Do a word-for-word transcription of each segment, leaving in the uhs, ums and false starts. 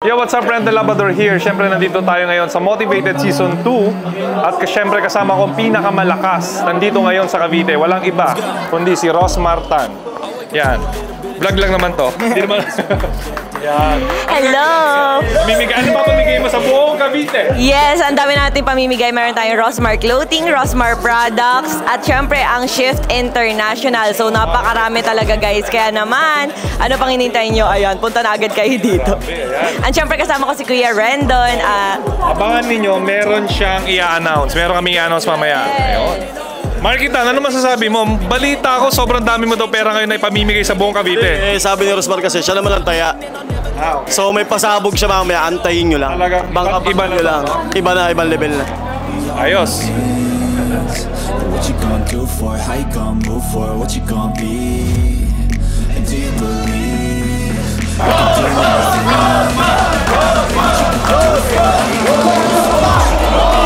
Yo, what's up, Rental Labrador here. Siyempre, nandito tayo ngayon sa Motivated Season two. At siyempre, kasama kong pinakamalakas nandito ngayon sa Cavite. Walang iba, kundi si Ross Martan. Yan. Vlog lang naman to. Hindi naman. Yan. Hello! Mamimigay. Ano pa pamigay mo sa buong Cavite? Yes, ang dami natin pamimigay. Meron tayong Rossmar Clothing, Rossmar Products, at syempre ang Shift International. So napakarami talaga, guys. Kaya naman, ano pang hinintay nyo? Ayan, punta na agad kayo dito. At syempre kasama ko si Kuya Rendon. Uh, Abangan ninyo, meron siyang i-announce. Meron kami i-announce mamaya. Ayun. Markitan, ano masasabi mo? Balita ako, sobrang dami mo daw pera ngayon na ipamimigay sa buong Cavite. Eh, sabi ni Rosmar kasi, siya naman ang taya. Ah, okay. So may pasabog siya mamaya, antayin nyo lang. Talagang Bang iba iba na nyo lang. Iba na, ibang level na. Ayos. What you gonna do for it? How you gonna move for it? What you gonna be? And do you believe you can do anything? What you gonna do for it? How you gonna move for it? What you gonna be?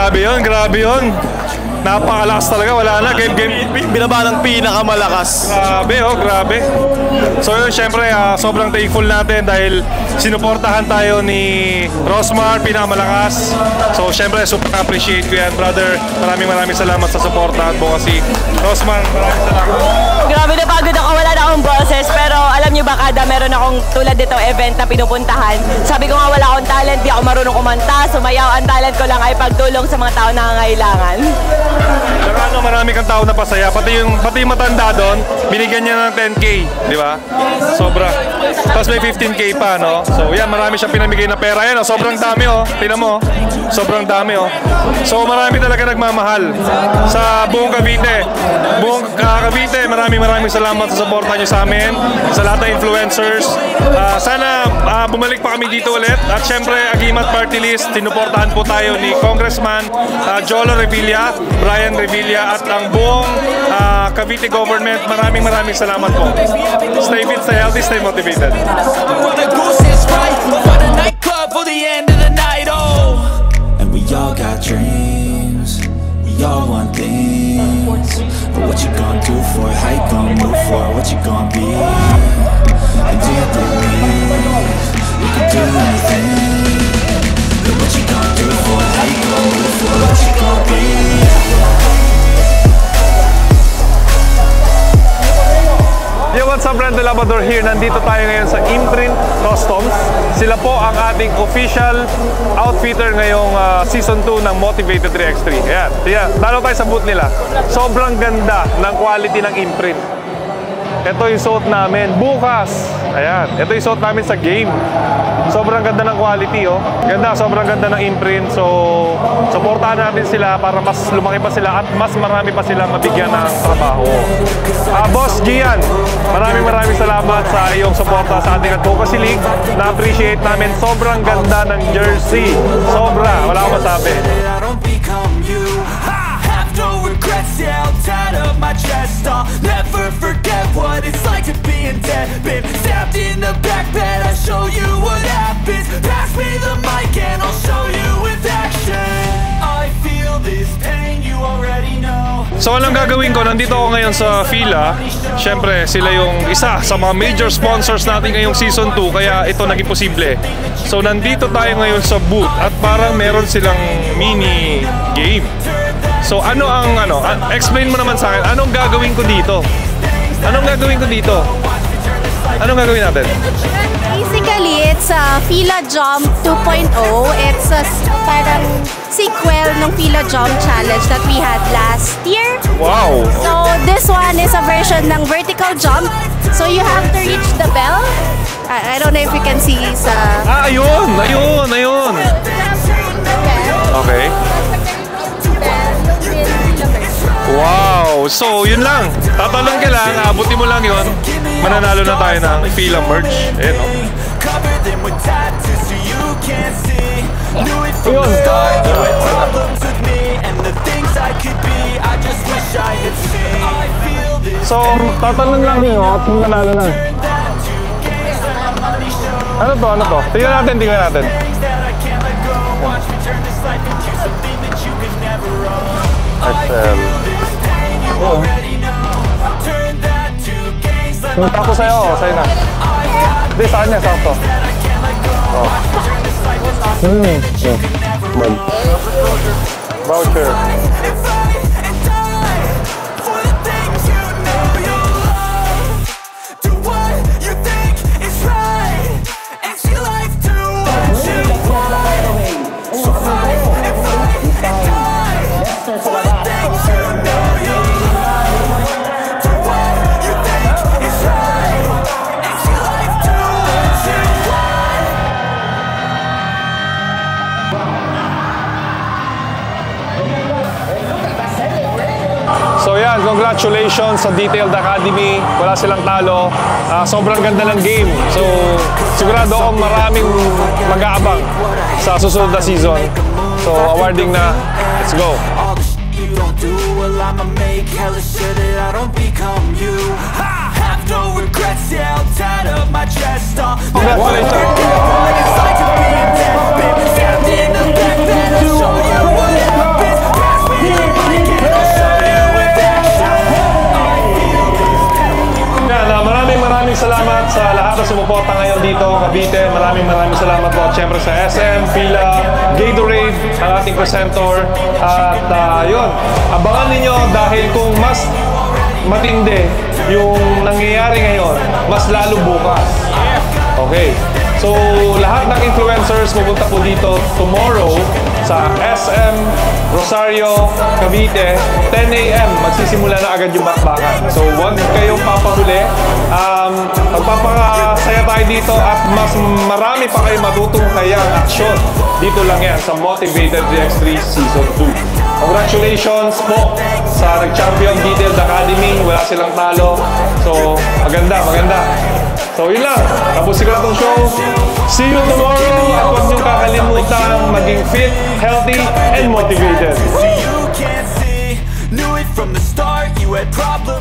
grabe yun, grabe yun. Napakalakas talaga, wala na, game, game. Binaba ng pinakamalakas. Grabe, oh, grabe. So yun, syempre, uh, sobrang thankful natin dahil sinuportahan tayo ni Rosmar, pinakamalakas. So syempre, super appreciate ko yan, brother. Maraming maraming salamat sa suporta at advocacy. Rosmar, maraming salamat. Grabe na pagod ako, wala na akong boses. Pero alam nyo ba, kada meron akong tulad ditong event na pinupuntahan. Sabi ko nga wala akong talent, di ako marunong kumanta, sumayaw. Ang talent ko lang ay pagtulong sa mga tao na nangangailangan. Pero ano, marami kang tao na pasaya. Pati yung, pati yung matanda doon, binigyan niya ng ten K, di ba? Sobra. Tapos may fifteen K pa, no? So yan, marami siya pinamigay na pera. Yan, oh, sobrang dami, oh. Tingnan mo, sobrang dami, oh. So marami talaga nagmamahal sa buong Cavite. Buong uh, Cavite, maraming maraming salamat sa suporta niyo sa amin, sa lahat ng influencers. Uh, sana uh, bumalik pa kami dito ulit. At syempre, Agimat Party List, tinuportahan po tayo ni Congressman uh, Jolo Revilla, Brian Revilla at ang buong uh, Cavite government. Maraming maraming salamat po. Stay fit, stay healthy, stay motivated. And we all got dreams, we all want things. But what you gonna do for it? How you gonna move for it? What you gonna be? And do you believe you can do anything? But what you gonna do for it? How you gonna move for it? What you gonna be? Yo, what's up, Brando Labrador here. Nandito tayo ngayon sa Imprint Customs. Sila po ang ating official outfitter ngayong uh, Season two ng Motivated three by three. Ayan, ayan. Talo tayo sa booth nila. Sobrang ganda ng quality ng imprint. Ito yung suot namin bukas. Ayan, ito yung suot namin sa game. Sobrang ganda ng quality, oh. Ganda, sobrang ganda ng imprint. So, supportahan natin sila para mas lumaki pa sila at mas marami pa silang mabigyan ng trabaho. Uh, Boss Gian, maraming maraming salamat sa iyong suporta sa ating Advocacy League. Na-appreciate namin. Sobrang ganda ng jersey. Sobra, wala akong masabi. Yeah, I'll tie up my chest. I'll never forget what it's like to be in debt. Been stabbed in the back bed. I'll show you what happens. Pass me the mic and I'll show you with action. I feel this pain, you already know. So anong gagawin ko? Nandito ako ngayon sa fila. Siyempre, sila yung isa sa mga major sponsors natin ngayong Season two. Kaya ito naging posible. So nandito tayo ngayon sa booth at parang meron silang mini game. So ano ang ano, uh, explain mo naman sa akin, anong gagawin ko dito? Anong gagawin ko dito? Anong gagawin natin? Basically, it's a Fila Jump two point oh. It's a s- parang sequel ng Fila Jump Challenge that we had last year. Wow! So this one is a version ng vertical jump. So you have to reach the bell. I, I don't know if you can see sa... Ah, ayun! Ayun! Ayun! Okay. Wow! So, yun lang. Tatalon ka lang, abutin mo lang yun. Mananalo na tayo ng Fila merch. Ayan, o. Yun! So, tatalon lang yun, o. At mananalo na. Ano to? Ano to? Tingnan natin, tingnan natin. Excel. Oo. Yung tapo sa'yo, o, sa'yo na. Hindi, saan niya, sakto. Oh. Hmm. Yeah. Voucher. So yan, congratulations sa Detailed Academy. Wala silang talo. Uh, sobrang ganda ng game. So sigurado akong maraming mag-aabang sa susunod na season. So awarding na. Let's go. You don't do well, I'ma make hella sure that I don't become you. I have no regrets, yeah, I'll tie up my chest. I'll never forget what it's like to be in death. Been stabbed in the back bed, I'll show you what happens. sumuporta ngayon dito, Cavite. Maraming maraming salamat po. At syempre sa S M, Fila, Gatorade, ang ating presenter. At uh, yun, abangan ninyo dahil kung mas matindi yung nangyayari ngayon, mas lalo bukas. Okay. So, lahat ng influencers pupunta po dito tomorrow sa S M Rosario, Cavite, ten A M magsisimula na agad yung bakbakan. So, huwag kayong papahuli. Um, magpapakasaya tayo dito at mas marami pa kayo matutungkayang aksyon. Dito lang yan sa Motivated G X three Season two. Congratulations po sa nag-champion Detailed Academy. Wala silang talo. So, maganda, maganda. So, yun lang. Tapusin ko na itong show. See you tomorrow. At huwag niyong kakalimutan maging fit, healthy, and motivated. You can't see, knew it from the start. You had problems.